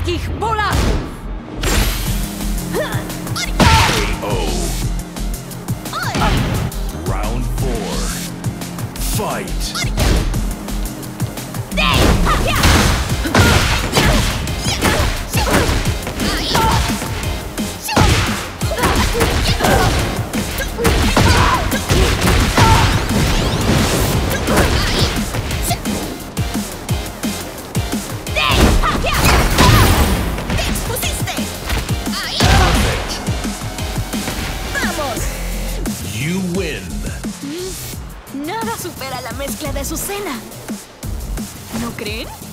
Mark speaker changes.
Speaker 1: Wszystkich Polaków!
Speaker 2: Round 4. Fight! You win.
Speaker 1: Nada supera la mezcla de Azucena. ¿No creen?